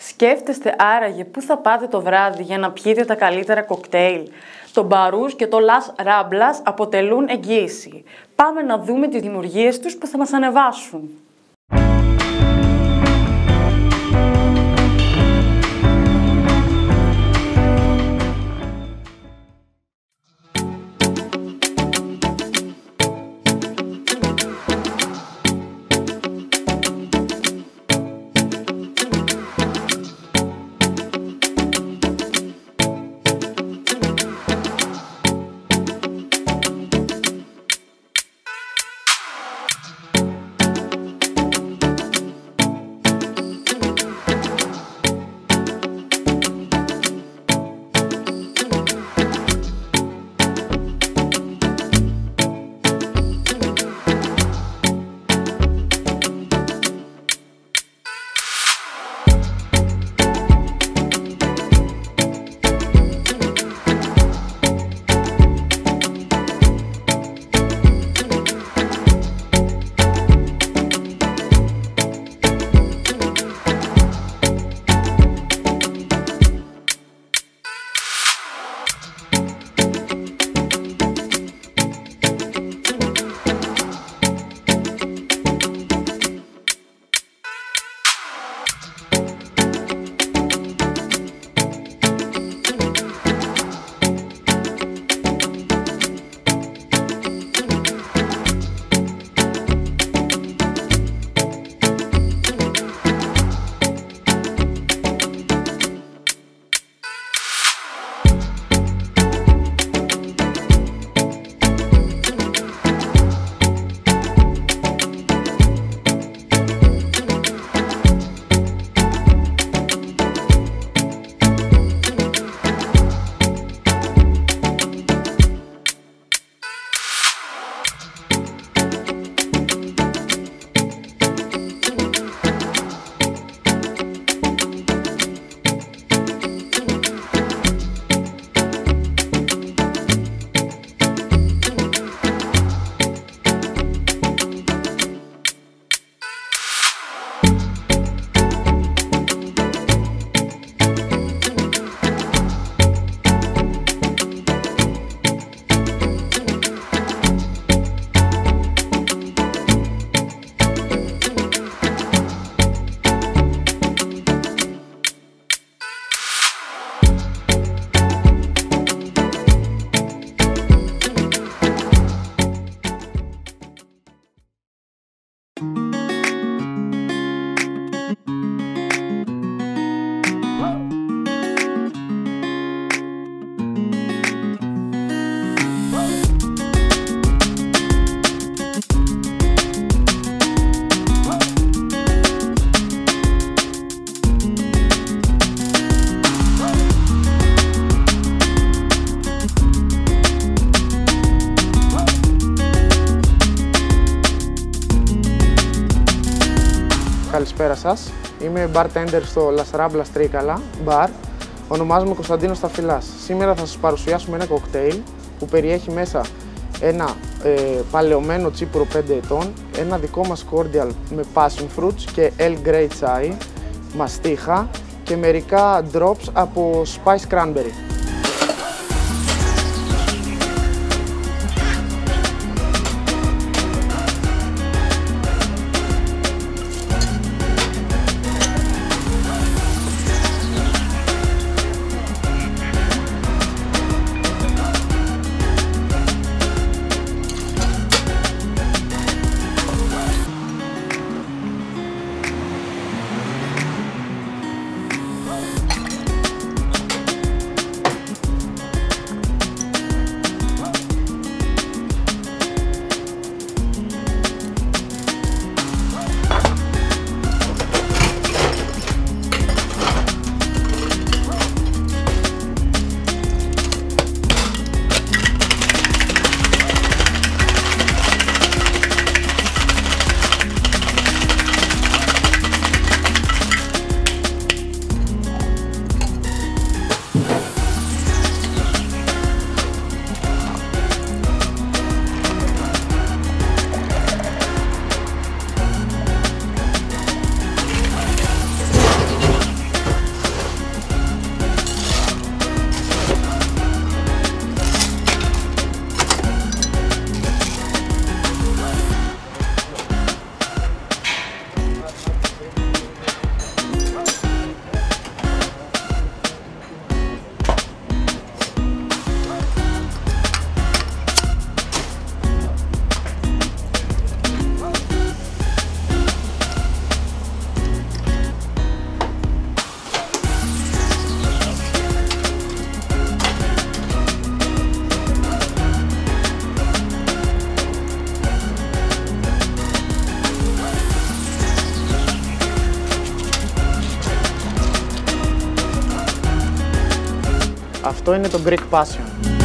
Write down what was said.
Σκέφτεστε άραγε πού θα πάτε το βράδυ για να πιείτε τα καλύτερα κοκτέιλ? Το Barrouge και το Las Ramblas αποτελούν εγγύηση. Πάμε να δούμε τις δημιουργίες τους που θα μας ανεβάσουν. Καλησπέρα σας. Είμαι bartender στο Las Ramblas bar. Ονομάζομαι Κωνσταντίνος Σταφυλάς. Σήμερα θα σας παρουσιάσουμε ένα κοκτέιλ που περιέχει μέσα ένα παλαιωμένο τσίπουρο 5 ετών, ένα δικό μας cordial με passion fruits και Earl Grey chai, μαστίχα και μερικά drops από spice cranberry. Αυτό είναι το Greek Passion.